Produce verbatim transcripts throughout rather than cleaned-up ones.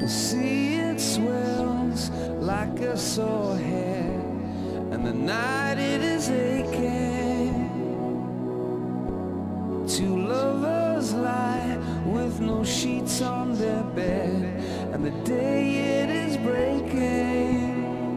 The sea, it swells like a sore head, and the night it is aching. Two lovers lie with no sheets on their bed, and the day it is breaking.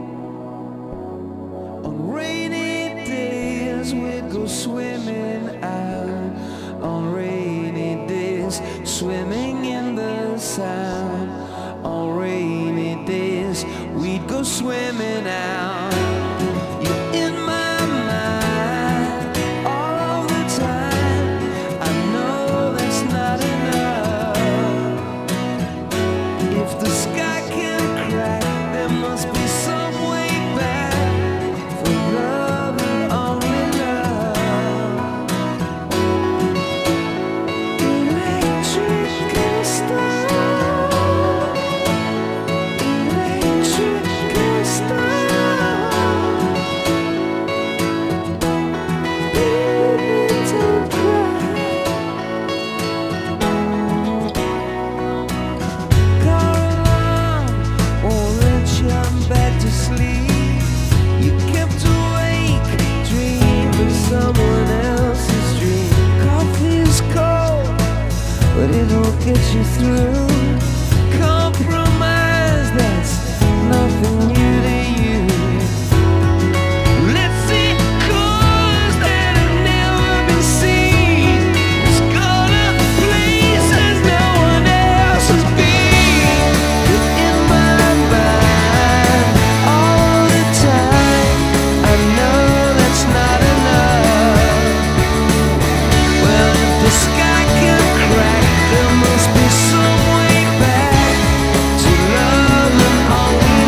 On rainy days we'd go swimming out, on rainy days swimming in the Sound. On rainy days we'd go swimming out. You're in my mind all the time. I know that's not enough. If the sky can crack, there must be some way back for love and only love. Electric star. But it'll get you through. Compromise, that's nothing new to you. Let's see colors that have never been seen. Let's go to places no one else has been. You're in my mind all the time. I know that's not enough. Well, if the sky can crack, there must be some way back to love and only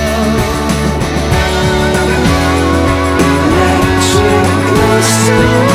love. Electric star.